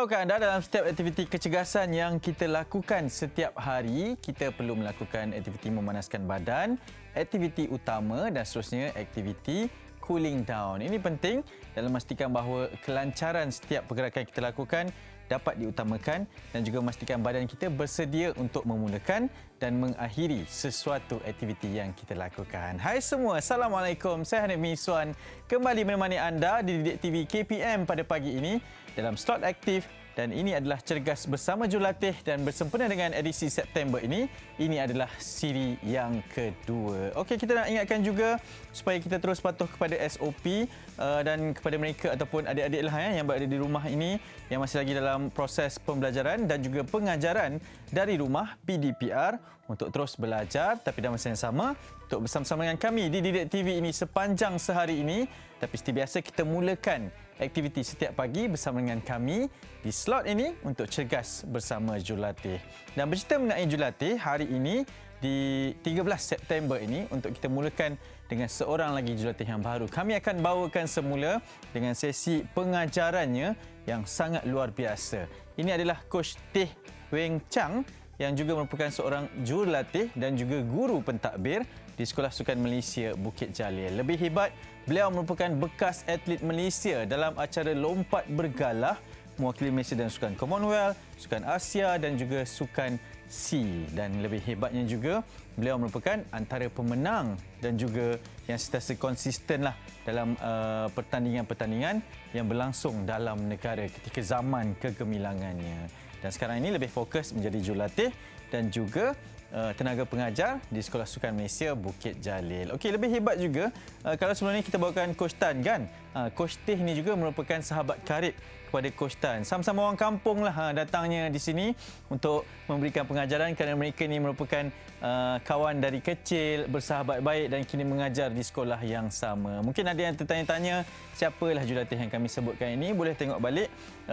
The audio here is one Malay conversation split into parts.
Tahukah anda, dalam setiap aktiviti kecergasan yang kita lakukan setiap hari, kita perlu melakukan aktiviti memanaskan badan, aktiviti utama dan seterusnya aktiviti cooling down. Ini penting dalam memastikan bahawa kelancaran setiap pergerakan yang kita lakukan dapat diutamakan dan juga memastikan badan kita bersedia untuk memulakan dan mengakhiri sesuatu aktiviti yang kita lakukan. Hai semua, Assalamualaikum. Saya Hanif Miswan kembali menemani anda di Didik TV KPM pada pagi ini dalam slot aktif, dan ini adalah Cergas Bersama Jurulatih dan bersempena dengan edisi September ini adalah siri yang kedua. Okey, kita nak ingatkan juga supaya kita terus patuh kepada SOP dan kepada mereka ataupun adik-adik lah yang berada di rumah ini yang masih lagi dalam proses pembelajaran dan juga pengajaran dari rumah PDPR untuk terus belajar, tapi dalam masa yang sama untuk bersama-sama dengan kami di Didik TV ini sepanjang sehari ini. Tapi seperti biasa kita mulakan aktiviti setiap pagi bersama dengan kami di slot ini untuk Cergas Bersama Jurulatih. Dan bercerita mengenai jurulatih, hari ini di 13 September ini untuk kita mulakan dengan seorang lagi jurulatih yang baru. Kami akan bawakan semula dengan sesi pengajarannya yang sangat luar biasa. Ini adalah Coach Teh Weng Chang yang juga merupakan seorang jurulatih dan juga guru pentadbir di Sekolah Sukan Malaysia Bukit Jalil. Lebih hebat, beliau merupakan bekas atlet Malaysia dalam acara lompat bergalah mewakili Malaysia dalam Sukan Commonwealth, Sukan Asia dan juga Sukan SEA. Dan lebih hebatnya juga, beliau merupakan antara pemenang dan juga yang sentiasa konsistenlah dalam pertandingan-pertandingan yang berlangsung dalam negara ketika zaman kegemilangannya. Dan sekarang ini lebih fokus menjadi jurulatih dan juga tenaga pengajar di Sekolah Sukan Malaysia Bukit Jalil. Okey, lebih hebat juga kalau sebelum ini kita bawakan Coach Tan kan. Coach Teh ini juga merupakan sahabat karib kepada Coach Tan. Sama-sama orang kampung lah datangnya di sini untuk memberikan pengajaran kerana mereka ini merupakan kawan dari kecil, bersahabat baik dan kini mengajar di sekolah yang sama. Mungkin ada yang tertanya-tanya siapalah jurulatih yang kami sebutkan ini. Boleh tengok balik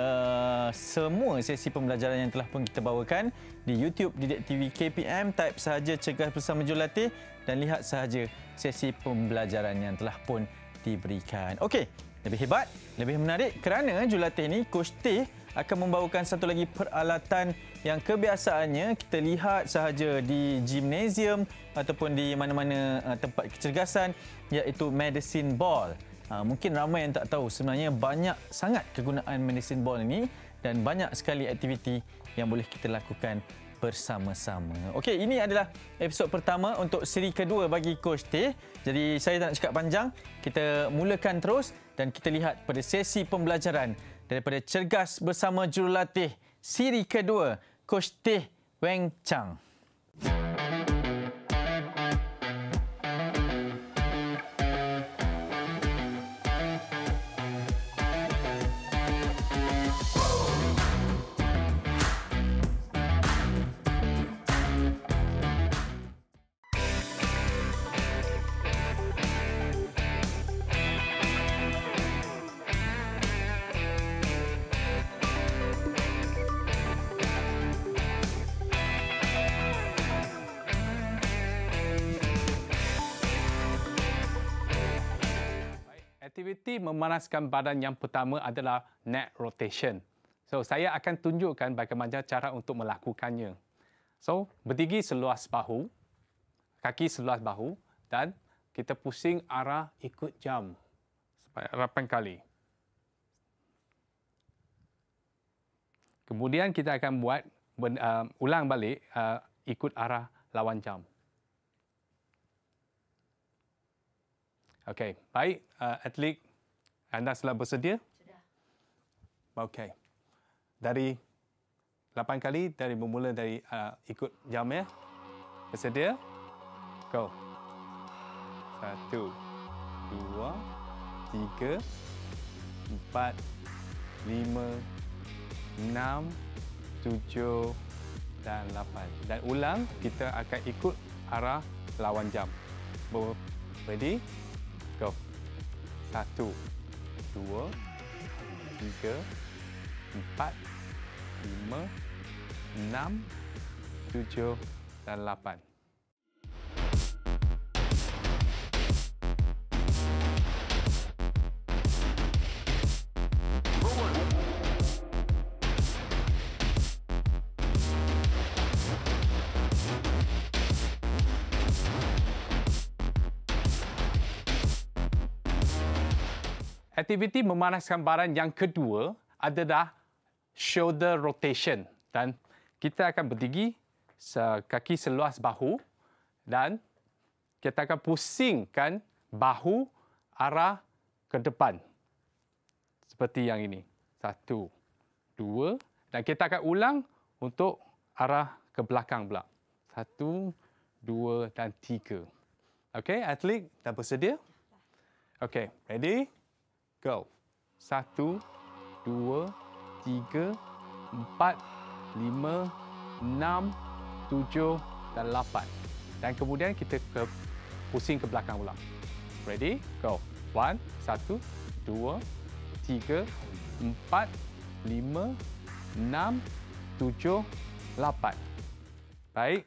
semua sesi pembelajaran yang telah pun kita bawakan di YouTube Didik TV KPM. Type sahaja Cergas Bersama Jurulatih dan lihat sahaja sesi pembelajaran yang telah pun diberikan. Okey, lebih hebat, lebih menarik kerana jurulatih ini, Coach Teh akan membawakan satu lagi peralatan yang kebiasaannya kita lihat sahaja di gimnasium ataupun di mana-mana tempat kecergasan, iaitu medicine ball. Mungkin ramai yang tak tahu sebenarnya banyak sangat kegunaan medicine ball ini dan banyak sekali aktiviti yang boleh kita lakukan bersama-sama. Okey, ini adalah episod pertama untuk siri kedua bagi Coach Teh. Jadi saya tak nak cakap panjang, kita mulakan terus dan kita lihat pada sesi pembelajaran daripada Cergas Bersama Jurulatih siri kedua, Coach Teh Weng Chang. Aktiviti memanaskan badan yang pertama adalah neck rotation. So, saya akan tunjukkan bagaimana cara untuk melakukannya. So, berdiri seluas bahu, kaki seluas bahu dan kita pusing arah ikut jam sampai 8 kali. Kemudian kita akan buat ulang balik ikut arah lawan jam. Okey, baik. Atlet, anda telah bersedia? Sudah. Okey. Dari 8 kali, bermula dari ikut jam ya. Bersedia? Go. 1, 2, 3, 4, 5, 6, 7 dan 8. Dan ulang, kita akan ikut arah lawan jam. Ready? Go. 1, 2, 3, 4, 5, 6, 7 dan 8. aktiviti memanaskan badan yang kedua adalah shoulder rotation. Dan kita akan berdiri kaki seluas bahu dan kita akan pusingkan bahu arah ke depan. Seperti yang ini. 1, 2. Dan kita akan ulang untuk arah ke belakang pula. 1, 2 dan 3. Okey, atlet dah bersedia? Okey, ready? Go. 1, 2, 3, 4, 5, 6, 7 dan 8. Dan kemudian kita pusing ke belakang ulang. Ready? Go. 1, 1, 2, 3, 4, 5, 6, 7, 8. Baik.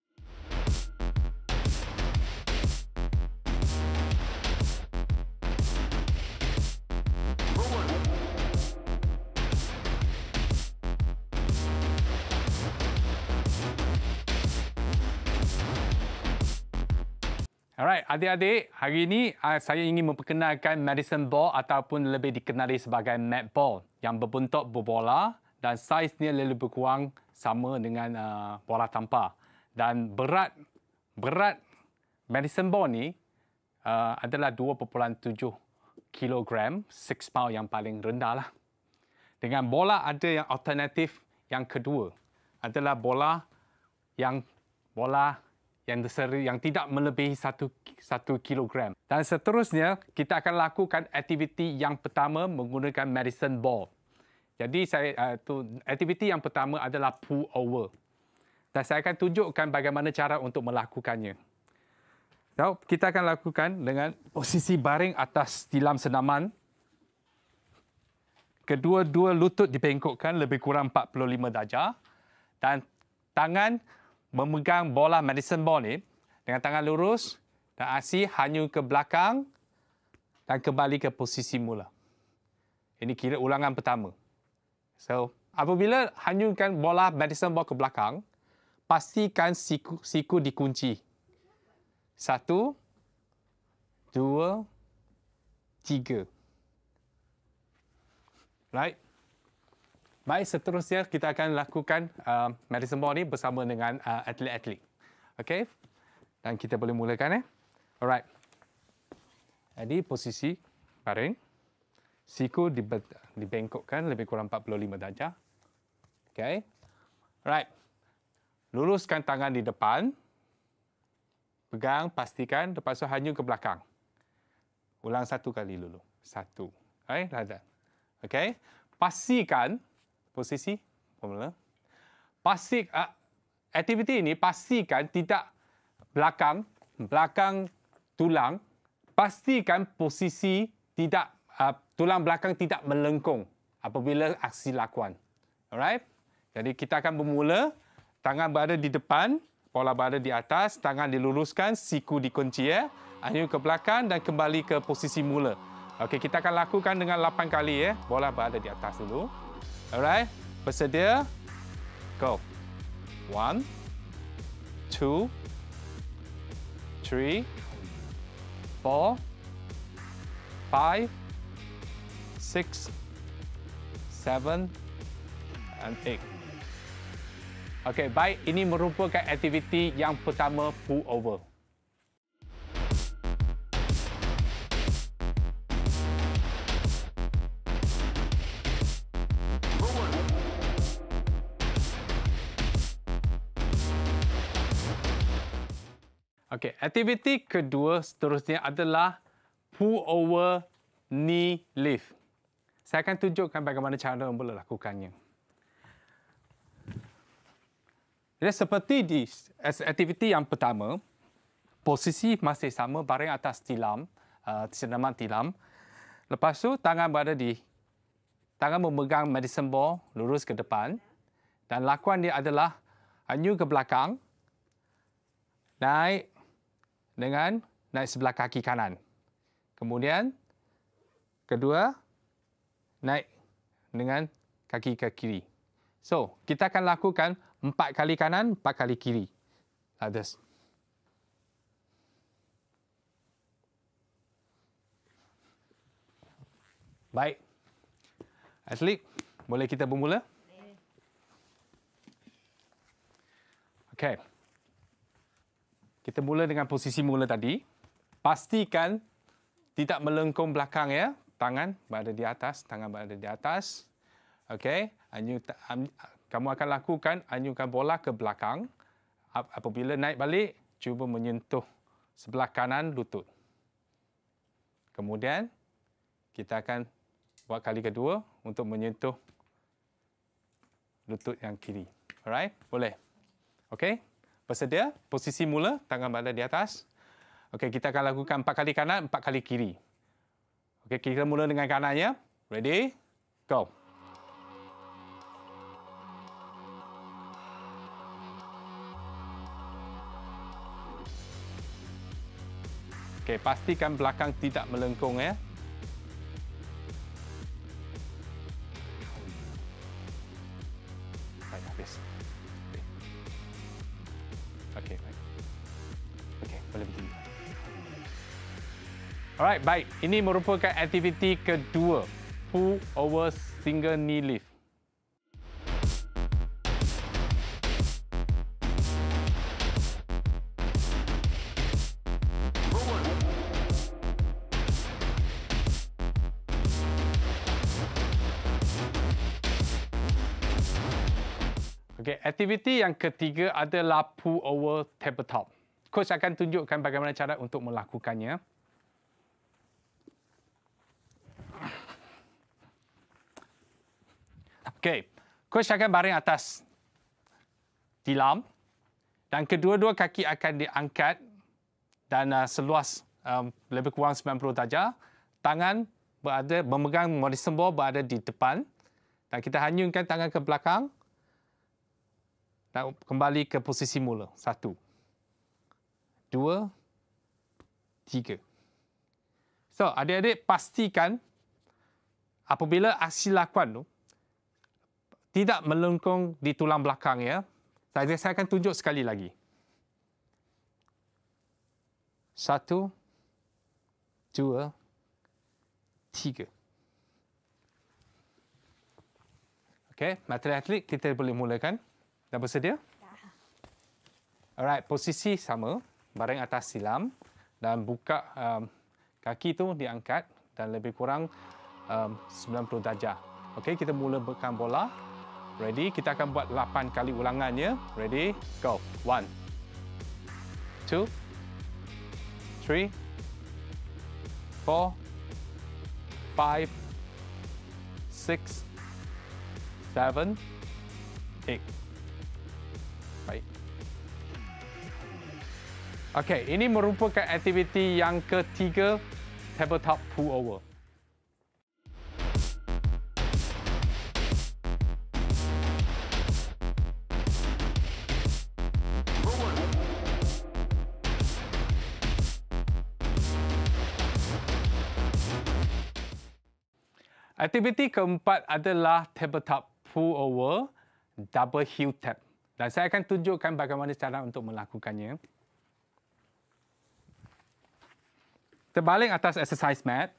Alright, adik-adik, hari ini saya ingin memperkenalkan medicine ball ataupun lebih dikenali sebagai mat ball yang berbentuk berbola dan saiznya lebih kurang sama dengan bola tampar. Dan berat medicine ball ni adalah 2.7 kilogram, 6 pound yang paling rendah lah. Dengan bola ada yang alternatif yang kedua adalah bola yang tidak melebihi 1 kilogram. Dan seterusnya, kita akan lakukan aktiviti yang pertama menggunakan medicine ball. Jadi, aktiviti yang pertama adalah pull over. Dan saya akan tunjukkan bagaimana cara untuk melakukannya. So, kita akan lakukan dengan posisi baring atas tilam senaman. Kedua-dua lutut dibengkokkan lebih kurang 45 darjah. Dan tangan memegang bola medicine ball ni dengan tangan lurus dan asi hanyut ke belakang dan kembali ke posisi mula. Ini kira ulangan pertama. So, apabila hanyutkan bola medicine ball ke belakang, pastikan siku dikunci. 1, 2, 3. Right? Baik, seterusnya kita akan lakukan medicine ball ni bersama dengan atlet-atlet. Okey? Dan kita boleh mulakan. Alright. Jadi, posisi baring. Siku dibengkokkan lebih kurang 45 darjah. Okey? Alright. Luruskan tangan di depan. Pegang, pastikan. Lepas itu hanyut ke belakang. Ulang 1 kali dulu. 1. Alright, like that. Okey? Pastikan posisi formula. Aktiviti ini pastikan tidak belakang tulang. Pastikan posisi tidak tulang belakang tidak melengkung apabila aksi lakuan. Alright? Jadi kita akan bermula. Tangan berada di depan, bola berada di atas, tangan diluruskan, siku dikunci hanyut ke belakang dan kembali ke posisi mula. Okey, kita akan lakukan dengan 8 kali Bola berada di atas dulu. Alright, bersedia? Go. 1, 2, 3, 4, 5, 6, 7, and 8. Okey, baik. Ini merupakan aktiviti yang pertama, pull over. Okey, aktiviti kedua seterusnya adalah pull over knee lift. Saya akan tunjukkan bagaimana cara melakukannya. Jadi seperti di aktiviti yang pertama, posisi masih sama, baring atas tilam, senaman tilam. Lepas tu tangan memegang medicine ball lurus ke depan dan lakuan dia adalah hanyut ke belakang, naik sebelah kaki kanan. Kemudian kedua naik dengan kaki ke kiri. So, kita akan lakukan 4 kali kanan, 4 kali kiri. Others. Baik. Atlet, boleh kita bermula? Okey. Kita mula dengan posisi mula tadi. Pastikan tidak melengkung belakang ya. Tangan berada di atas, tangan berada di atas. Okey, kamu akan lakukan anyurkan bola ke belakang. Apabila naik balik, cuba menyentuh sebelah kanan lutut. Kemudian, kita akan buat kali kedua untuk menyentuh lutut yang kiri. Alright, boleh. Okey, bersedia? Posisi mula, tangan berada di atas. Okey, kita akan lakukan 4 kali kanan, 4 kali kiri. Okey, kita mula dengan kanannya. Ready? Go. Okey, pastikan belakang tidak melengkung ya. Baik, habis. Okey, baik. Okey, boleh berdiri. Alright, baik. Ini merupakan aktiviti kedua. Pull over single knee lift. Okey, aktiviti yang ketiga adalah pull over tabletop. Coach akan tunjukkan bagaimana cara untuk melakukannya. Okey, coach akan baring atas tilam dan kedua-dua kaki akan diangkat dan seluas lebih kurang 90 darjah. Tangan berada memegang medicine ball berada di depan dan kita hanyungkan tangan ke belakang. Dan kembali ke posisi mula. 1, 2, 3. So, adik-adik pastikan apabila aksi lakuan tu tidak melengkung di tulang belakang ya. Saya akan tunjuk sekali lagi. 1, 2, 3. Okey, materi atlet kita boleh mulakan. Dah bersedia? Dah. Alright, posisi sama. Baring atas silam dan buka kaki tu diangkat dan lebih kurang 90 darjah. Okey, kita mula bekam bola. Ready? Kita akan buat 8 kali ulangannya. Ready? Go. 1, 2, 3, 4, 5, 6, 7, 8. Baik. Okey, ini merupakan aktiviti yang ketiga, tabletop pull over. Aktiviti keempat adalah tabletop pull over double heel tap. Dan saya akan tunjukkan bagaimana cara untuk melakukannya. Terbaling atas exercise mat.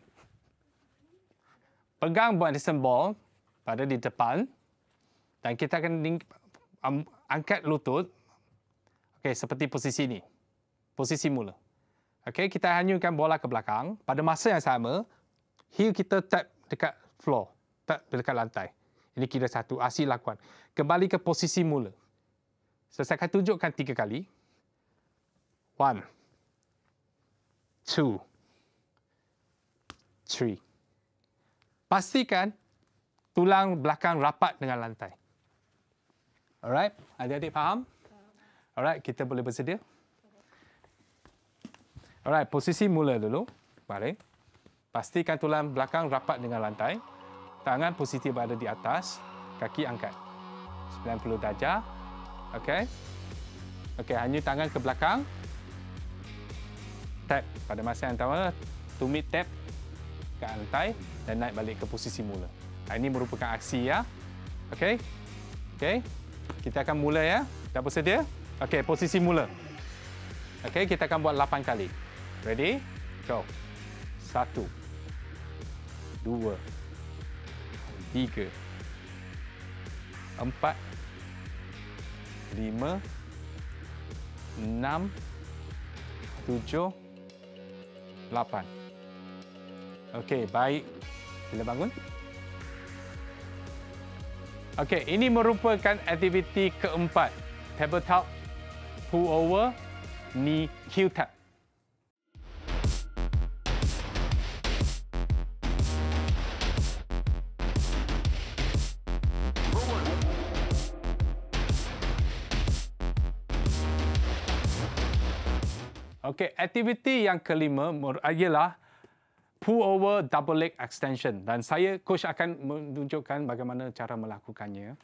Pegang medicine ball pada di depan. Dan kita akan angkat lutut. Okey, seperti posisi ini. Posisi mula. Okey, kita hanyutkan bola ke belakang. Pada masa yang sama, heel kita tap dekat floor. Tap dekat lantai. Ini kira satu. Aksi lakukan. Kembali ke posisi mula. So, saya akan tunjukkan 3 kali. 1, 2, 3. Pastikan tulang belakang rapat dengan lantai. Alright, adik-adik faham? Alright, kita boleh bersedia? Alright, posisi mula dulu. Baring. Pastikan tulang belakang rapat dengan lantai. Tangan posisi berada di atas. Kaki angkat. 90 darjah. Okey. Okey, hanyut tangan ke belakang. Tap pada masa yang sama, tumit tap ke lantai dan naik balik ke posisi mula. Ini merupakan aksi ya. Okey. Okey. Kita akan mula ya. Dah bersedia? Okey, posisi mula. Okey, kita akan buat 8 kali. Ready? Go. 1, 2, 3, 4, 5, 6, 7, 8. Okey, baik. Sila bangun. Okey, ini merupakan aktiviti keempat. Tabletop, pull over, knee Q-tap. Okey, aktiviti yang kelima ialah pull over double leg extension dan coach akan menunjukkan bagaimana cara melakukannya.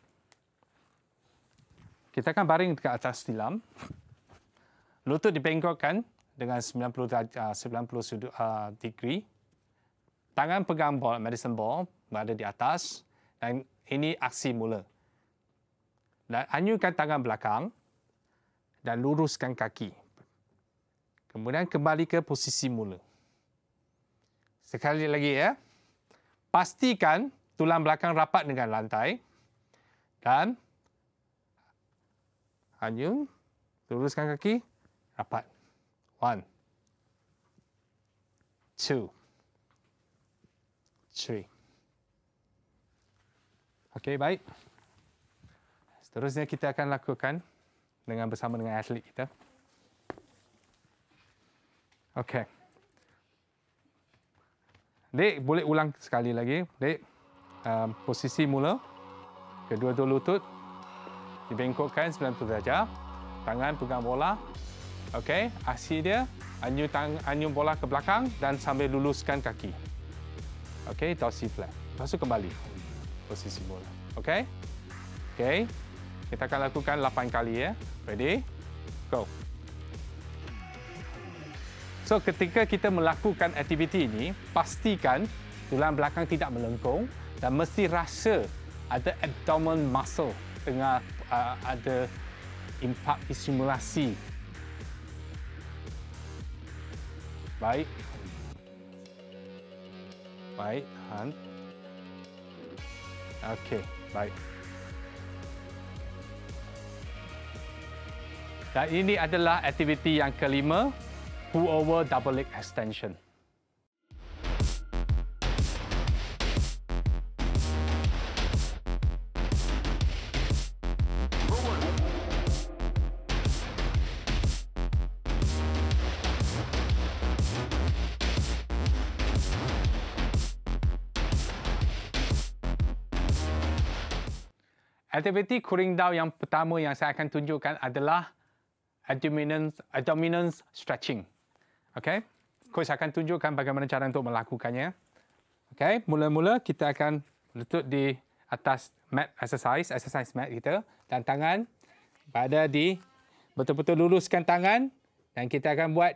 Kita akan baring dekat atas tilam. Lutut dibengkokkan dengan 90 degree. Tangan pegang ball, medicine ball berada di atas dan ini aksi mula. Dan anyurkan tangan belakang dan luruskan kaki. Kemudian kembali ke posisi mula. Sekali lagi ya. Pastikan tulang belakang rapat dengan lantai dan hanyut, luruskan kaki, rapat. 1, 2, 3. Okey, baik. Seterusnya kita akan lakukan bersama dengan atlet kita. Okey. Dek, boleh ulang sekali lagi. Dek, posisi mula. Kedua-dua lutut dibengkokkan 90 darjah. Tangan pegang bola. Okey, aksi dia anyur bola ke belakang dan sambil luluskan kaki. Okey, torsi flat. Lepas tu kembali. Posisi mula. Okey? Okey. Kita akan lakukan 8 kali ya. Ready? Go. So, ketika kita melakukan aktiviti ini, pastikan tulang belakang tidak melengkung dan mesti rasa ada abdomen muscle tengah ada impak stimulasi. Baik. Baik, tahan. Okey, baik. Dan ini adalah aktiviti yang kelima. Pull over double leg extension. Aktiviti cooling down yang pertama yang saya akan tunjukkan adalah abdominal stretching. Okey, coach akan tunjukkan bagaimana cara untuk melakukannya. Okey, mula-mula kita akan lutut di atas mat exercise mat kita dan tangan berada di betul-betul luruskan tangan dan kita akan buat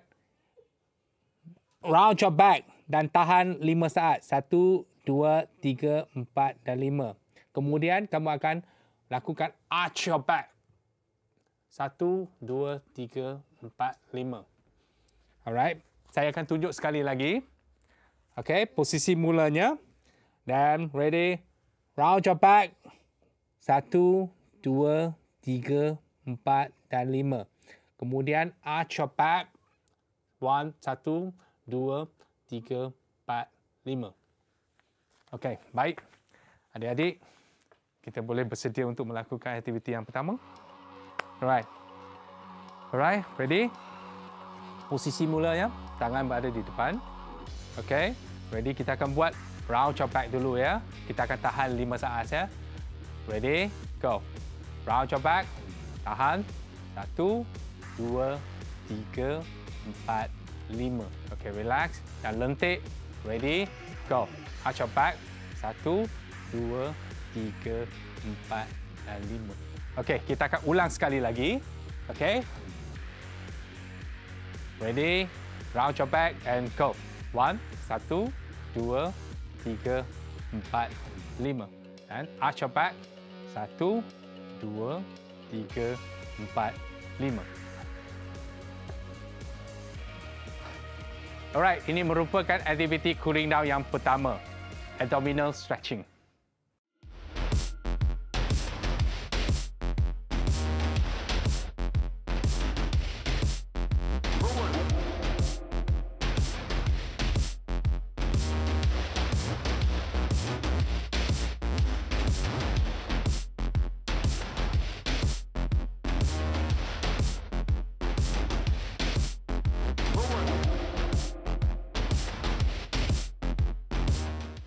round your back dan tahan 5 saat. 1, 2, 3, 4 dan 5. Kemudian kamu akan lakukan arch your back. 1, 2, 3, 4, 5. Alright, saya akan tunjuk sekali lagi. Okey, posisi mulanya. Dan ready, round your back. 1, 2, 3, 4 dan 5. Kemudian arch your back. 1, 2, 3, 4, 5. Okey, baik. Adik-adik, kita boleh bersedia untuk melakukan aktiviti yang pertama. Alright. Alright, ready? Posisi mulanya, tangan berada di depan. Okey, ready, kita akan buat round your back dulu ya. Kita akan tahan 5 saat ya. Ready, go. Round your back, tahan. 1, 2, 3, 4, 5. Okey, relax dan lentik. Ready, go. Arch your back. 1, 2, 3, 4 dan 5. Okey, kita akan ulang sekali lagi. Okey. Ready, round your back and go. 1, 2, 3, 4, 5. And arch your back. 1, 2, 3, 4, 5. Alright, ini merupakan aktiviti cooling down yang pertama, abdominal stretching.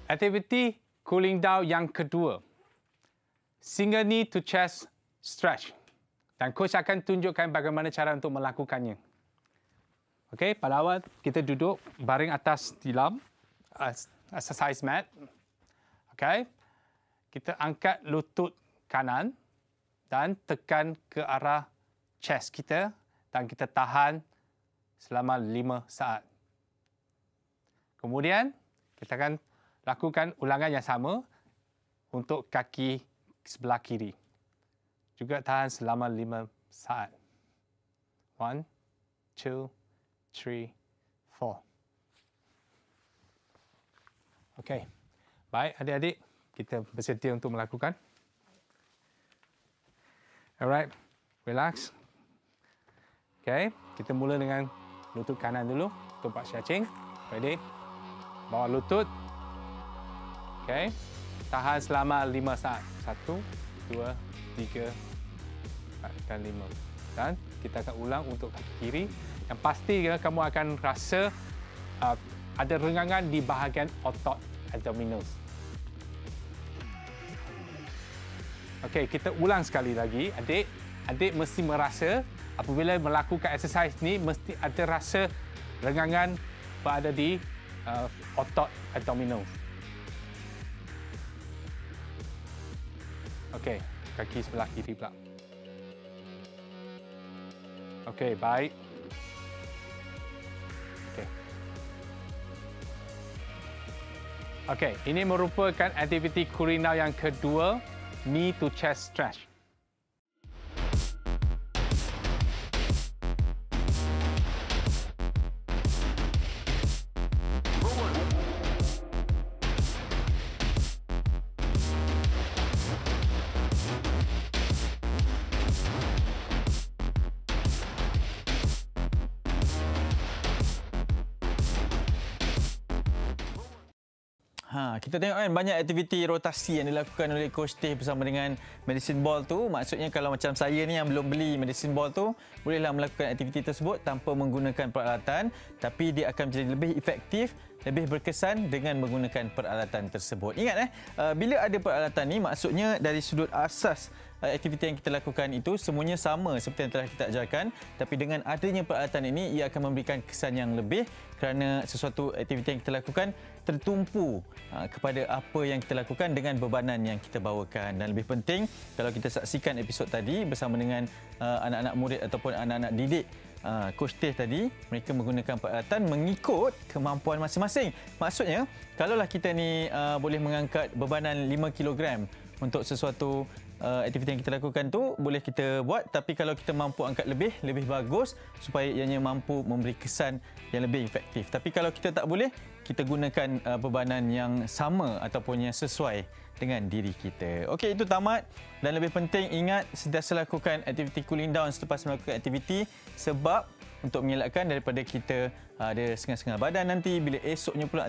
Aktiviti cooling down yang kedua. Single knee to chest stretch. Dan coach akan tunjukkan bagaimana cara untuk melakukannya. Okey, pada awal kita duduk baring atas tilam exercise mat. Okey. Kita angkat lutut kanan dan tekan ke arah chest kita dan kita tahan selama 5 saat. Kemudian kita akan lakukan ulangan yang sama untuk kaki sebelah kiri. Juga tahan selama 5 saat. 1, 2, 3, 4. Okey. Baik, adik-adik, kita bersedia untuk melakukan. Alright, relax. Okey, kita mula dengan lutut kanan dulu, tumpak stretching. Ready? Bawa lutut. Okey. Tahan selama 5 saat. 1, 2, 3, 4 dan 5. Dan kita akan ulang untuk kaki kiri. Yang pasti kamu akan rasa ada renggangan di bahagian otot abdominals. Okey, kita ulang sekali lagi. Adik mesti merasa apabila melakukan exercise ni mesti ada rasa renggangan berada di otot abdominals. Okey, kaki sebelah kiri pula. Okey, baik. Okey. Okey, ini merupakan aktiviti cooling down yang kedua, knee to chest stretch. Kita tengok kan banyak aktiviti rotasi yang dilakukan oleh Coach Teh bersama dengan medicine ball tu. Maksudnya kalau macam saya ni yang belum beli medicine ball tu, bolehlah melakukan aktiviti tersebut tanpa menggunakan peralatan, tapi dia akan menjadi lebih efektif, lebih berkesan dengan menggunakan peralatan tersebut. Ingat bila ada peralatan ni, maksudnya dari sudut asas aktiviti yang kita lakukan itu semuanya sama seperti yang telah kita ajarkan, tapi dengan adanya peralatan ini ia akan memberikan kesan yang lebih kerana sesuatu aktiviti yang kita lakukan tertumpu kepada apa yang kita lakukan dengan bebanan yang kita bawakan. Dan lebih penting, kalau kita saksikan episod tadi bersama dengan anak-anak murid ataupun anak-anak didik Coach Teh tadi, mereka menggunakan peralatan mengikut kemampuan masing-masing. Maksudnya, kalaulah kita ni boleh mengangkat bebanan 5 kg untuk sesuatu aktiviti yang kita lakukan tu, boleh kita buat, tapi kalau kita mampu angkat lebih bagus supaya ianya mampu memberi kesan yang lebih efektif. Tapi kalau kita tak boleh, kita gunakan bebanan yang sama ataupun yang sesuai dengan diri kita. Okey, itu tamat. Dan lebih penting, ingat sentiasa lakukan aktiviti cooling down selepas melakukan aktiviti, sebab untuk mengelakkan daripada kita ada sengah-sengah badan nanti bila esoknya pula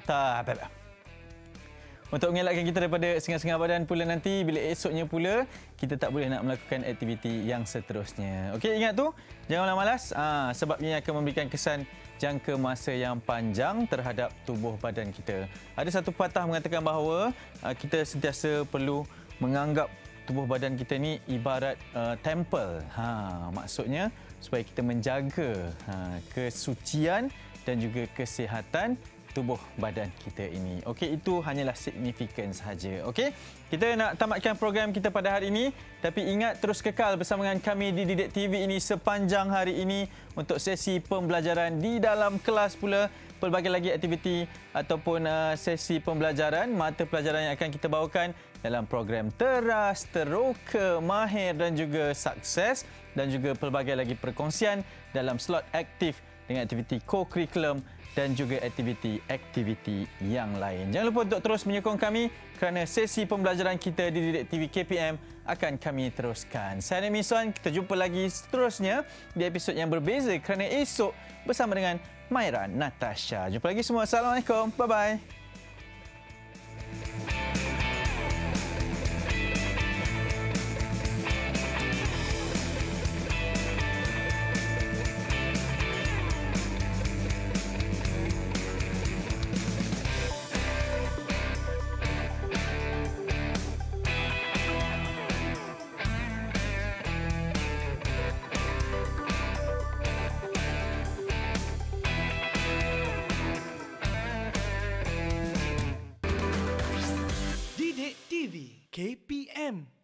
untuk mengelakkan kita daripada sengah-sengah badan pula nanti bila esoknya pula kita tak boleh nak melakukan aktiviti yang seterusnya. Okey, ingat tu, janganlah malas sebab ia akan memberikan kesan jangka masa yang panjang terhadap tubuh badan kita. Ada satu pepatah mengatakan bahawa kita sentiasa perlu menganggap tubuh badan kita ni ibarat temple. Maksudnya supaya kita menjaga kesucian dan juga kesihatan tubuh badan kita ini. Okey, itu hanyalah signifikan sahaja. Okey, kita nak tamatkan program kita pada hari ini, tapi ingat terus kekal bersama dengan kami di Didik TV ini sepanjang hari ini untuk sesi pembelajaran di dalam kelas pula, pelbagai lagi aktiviti ataupun sesi pembelajaran, mata pelajaran yang akan kita bawakan dalam program Teras, Teroka, Mahir dan juga Sukses, dan juga pelbagai lagi perkongsian dalam slot aktif dengan aktiviti co-curriculum dan juga aktiviti-aktiviti yang lain. Jangan lupa untuk terus menyokong kami kerana sesi pembelajaran kita di Didik TV KPM akan kami teruskan. Saya Nik Miswan, kita jumpa lagi seterusnya di episod yang berbeza kerana esok bersama dengan Maira Natasha. Jumpa lagi semua. Assalamualaikum. Bye-bye. KPM